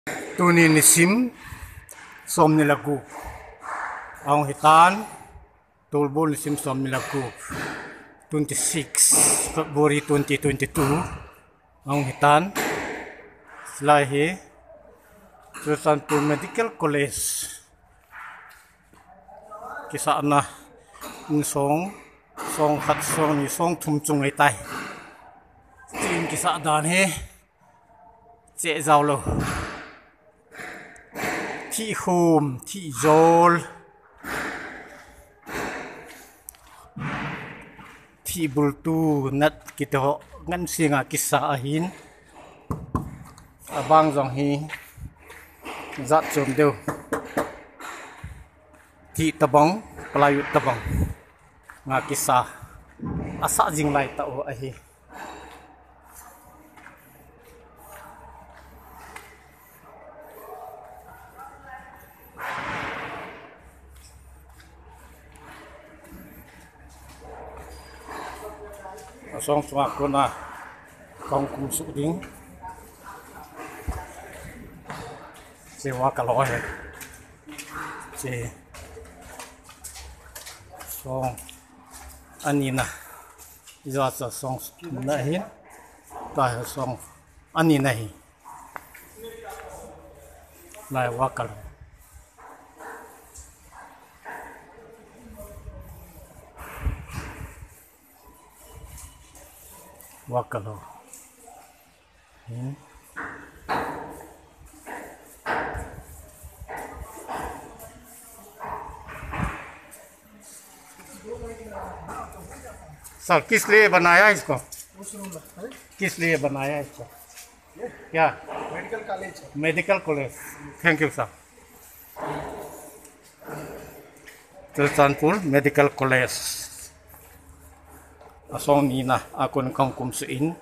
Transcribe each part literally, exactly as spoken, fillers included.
Tuni nisim som nilagu. Ang hitan tulbo nisim som nilagu. twenty-six February twenty twenty-two. Ang hitan selahi Sultanpur Medical College. Kisah na song song hat song ni song thum chung ai tai. Tin kisah dan he che zao lo. Thi hum thi zol thi bultu nat kita ngan singa kisah ahin abang jong hi zat chom deu thi tabong pelayu tabong nga kisah asa jing lai ta o ahi song cuma kena kong kum su ding sewa kalau he se song anina iza sa song na hin ta song anina hi lai wakal wakalo hmm. Sir किस लिए बनाया इसको किस लिए बनाया इसको क्या medical college medical college thank you sir Sultanpur Medical College asong ni na ako ng kong kumsuin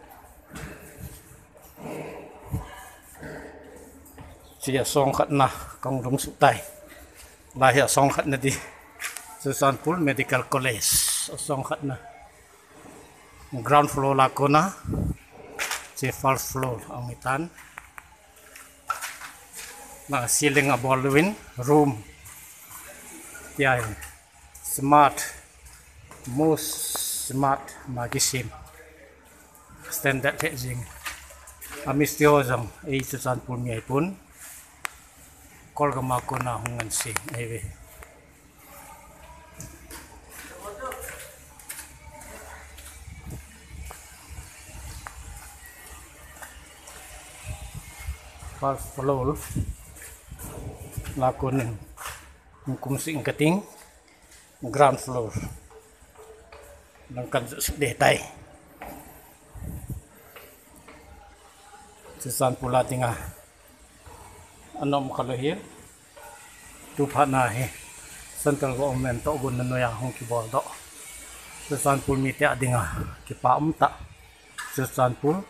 siya song kat na kong rung sutay lahi asong kat na di Sultanpur Medical College asong kat na ground floor la ko na si first floor ang itan na ceiling a ballroom room yeah smart most smart magisim standard hedging amistiosang ay Sultanpur mi pun kol gama ko na hungan sing ay first floor lakon ng kumsing kating ground floor nangkan detay Sultanpur la tinga anom kalohir tupa na he central government to gun no yang hong kibol do Sultanpur mi te adinga kipaum ta Sultanpur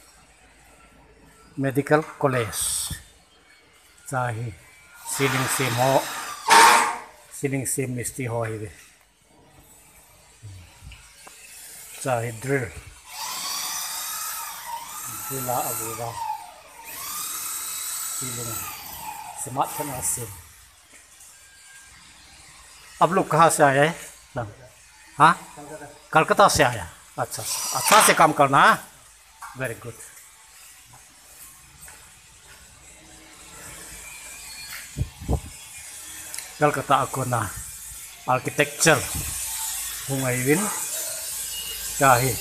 Medical College sahi siling sim ho siling sim misti ho hi sahi drill drilla abuga siling smart kana sim अब लोग कहाँ से आए हैं हाँ कलकत्ता से आया अच्छा अच्छा से काम करना है वेरी गुड कलकत्ता को ना आर्किटेक्चर हुंगाइविन काहे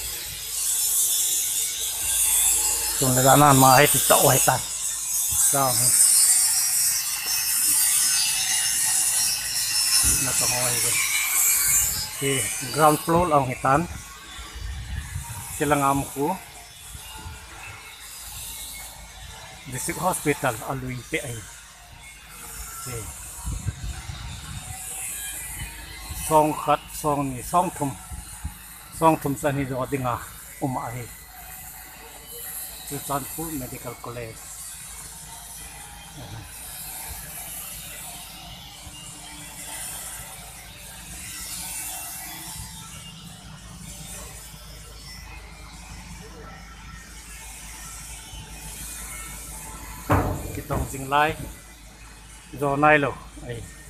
तुम लगाना माहे तिता ओहता साम na to hoy ke ground floor ang hitan silang am ko district hospital alui pe ay ke song khat song ni song thum song thum sa ni do dinga uma hi Sultanpur Medical College kitong jinglai zo nai lo ai